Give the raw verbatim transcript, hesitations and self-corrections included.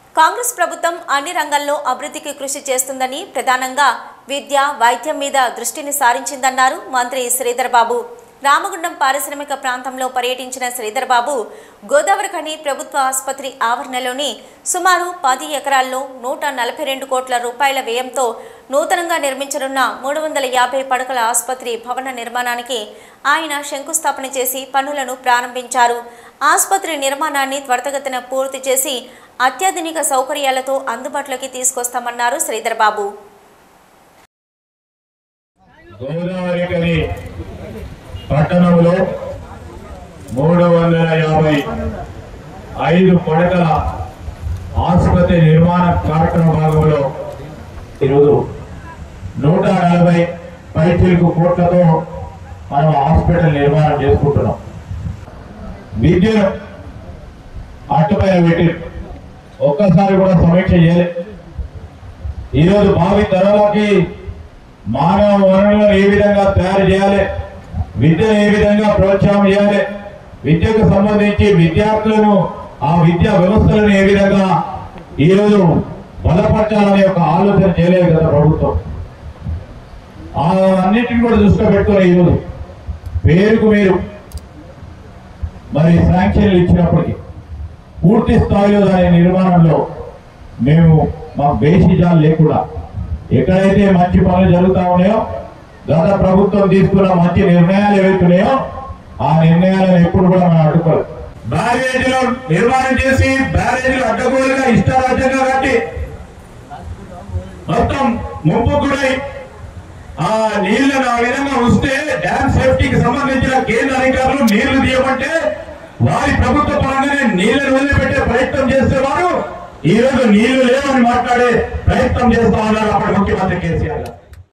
కాంగ్రెస్ ప్రభుత్వం అన్ని రంగాల్లో అభివృద్ధికి కృషి చేస్తుందని ప్రధానంగా విద్య, వైద్యం మీద దృష్టిని సారించిందన్నారు మంత్రి శ్రీధర్ బాబు. రామగుండం పారిశ్రామిక ప్రాంతంలో పర్యటించిన శ్రీధర్ బాబు గోదావరిఖని ప్రభుత్వ ఆసుపత్రి ఆవరణలోని సుమారు పది ఎకరాల్లో నూట నలభై రెండు కోట్ల రూపాయల వ్యయంతో నూతనంగా నిర్మించనున్న మూడు వందల యాభై పడకల ఆసుపత్రి భవన నిర్మాణానికి ఆయన శంకుస్థాపన చేసి పనులను ప్రారంభించారు. ఆసుపత్రి నిర్మాణాన్ని త్వరితగతిన పూర్తి చేసి అత్యాధునిక సౌకర్యాలతో అందుబాటులోకి తీసుకొస్తామన్నారు శ్రీధర్ బాబు. పట్టణంలో మూడు వందల యాభై ఐదు పడకల ఆసుపత్రి నిర్మాణ కార్యక్రమ భాగంలో ఈరోజు నూట నలభై పైచిలకు కోట్లతో మనం హాస్పిటల్ నిర్మాణం చేసుకుంటున్నాం. విద్యను అట్టుపైన పెట్టి ఒక్కసారి కూడా సమీక్ష చేయాలి. ఈరోజు భావి తరాలకి మానవ వనరులను ఏ విధంగా తయారు చేయాలి, విద్యను ఏ విధంగా ప్రోత్సాహం చేయాలి, విద్యకు సంబంధించి విద్యార్థులను ఆ విద్యా వ్యవస్థలను ఏ విధంగా ఈరోజు బలపరచాలనే ఒక ఆలోచన చేయలేదు కదా ప్రభుత్వం. ఆ అన్నింటిని కూడా దృష్టిలో పెట్టుకుని ఈరోజు పేరుకు మీరు మరి శాంక్షన్లు ఇచ్చినప్పటికీ పూర్తి స్థాయిలో దాని నిర్మాణంలో మేము మా బేసిజాలు లేకుండా ఎక్కడైతే మంచి పనులు జరుగుతూ ఉన్నాయో, గత ప్రభుత్వం తీసుకున్న మంచి నిర్ణయాలు ఏవైతున్నాయో ఆ నిర్ణయాలను ఎప్పుడు కూడా మనం అడ్డుకోవాలి. బ్యారేజీలో నిర్మాణం చేసి బ్యారేజీలు అడ్డగోలుగా ఇష్టారాజ్యంగా కట్టి మొత్తం ముంపు గురై ఆ నీళ్లను ఆ విధంగా వస్తే డ్యామ్ సేఫ్టీకి సంబంధించిన కేంద్ర అధికారులు నీళ్లు తీయమంటే వారి ప్రభుత్వ పరంగానే నీళ్లను వదిలిపెట్టే ప్రయత్నం చేసేవారు ఈ రోజు నీళ్లు లేవని మాట్లాడే ప్రయత్నం చేస్తా ఉన్నారు అప్పటి ముఖ్యమంత్రి కేసీఆర్.